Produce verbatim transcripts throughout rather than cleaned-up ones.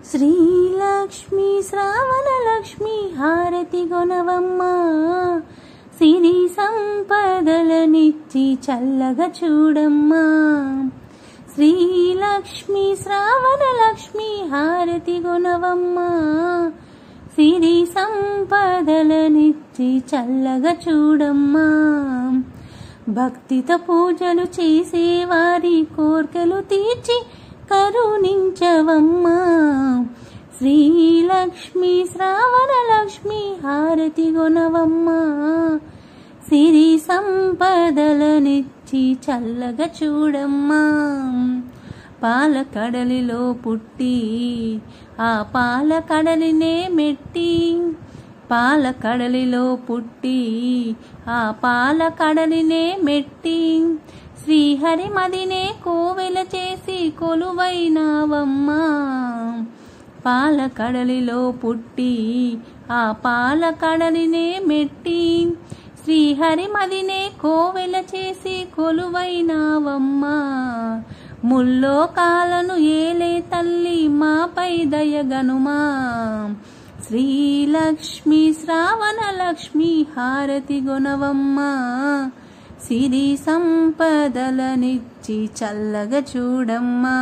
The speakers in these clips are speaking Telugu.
శ్రీలక్ష్మి శ్రావణ లక్ష్మి హారతి గొనవమ్మ, సిరి సంపదలనిచ్చి చల్లగా చూడమ్మా. శ్రీలక్ష్మి శ్రావణ లక్ష్మి హారతి గొనవమ్మ, సిరి సంపదలనిచ్చి చల్లగా చూడమ్మా. భక్తితో పూజలు చేసేవారి కోర్కెలు తీర్చి కరుణించవమ్మా. శ్రీలక్ష్మి శ్రావణ లక్ష్మి హారతి గొనవమ్మా, సిరి సంపదలనిచ్చి చల్లగా చూడమ్మా. పాల కడలిలో పుట్టి ఆ పాల కడలినే మెట్టి, పాల కడలిలో పుట్టి ఆ పాల కడలినే మెట్టి, శ్రీహరి మదినే కోవెల చేసి కొలువైనావమ్మా. పాల కడలిలో పుట్టి ఆ పాల కడలినే మెట్టి, శ్రీహరి మదినే కోవెల చేసి కొలువైనావమ్మా. ముల్లోకాలను ఏలే తల్లి మాపై దయగనుమా. శ్రీలక్ష్మి శ్రావణ లక్ష్మి హారతి గొనవమ్మా, సిరి సంపదలనిచ్చి చల్లగా చూడమ్మా.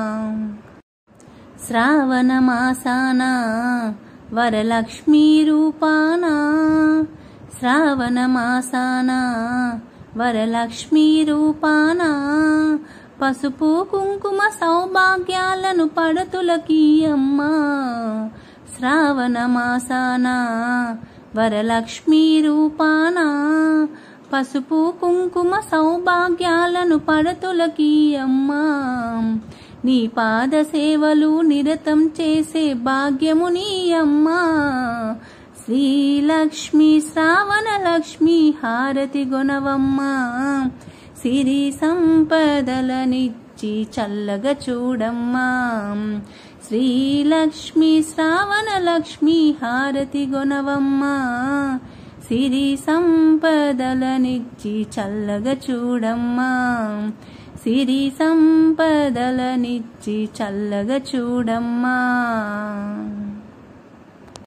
శ్రావణ మాసాన వరలక్ష్మీ రూపాన, శ్రావణ మాసాన వరలక్ష్మీ రూపాన, పసుపు కుంకుమ సౌభాగ్యాలను పడతులకీయమ్మా. శ్రావణ మాసాన వరలక్ష్మీ రూపాన, పసుపు కుంకుమ సౌభాగ్యాలను పడతులకీయమ్మా. నీ పాద సేవలు నిరతం చేసే భాగ్యము నీయమ్మా. శ్రీలక్ష్మి శ్రావణ లక్ష్మి హారతి గొనవమ్మా, సిరి సంపదలనిచ్చి చల్లగా చూడమ్మా. శ్రీలక్ష్మి శ్రావణ లక్ష్మి హారతి గొనవమ్మా, సిరి సంపదలనిచ్చి చల్లగా చూడమ్మా. సిరి సంపదలనిచ్చి చల్లగా చూడమ్మా.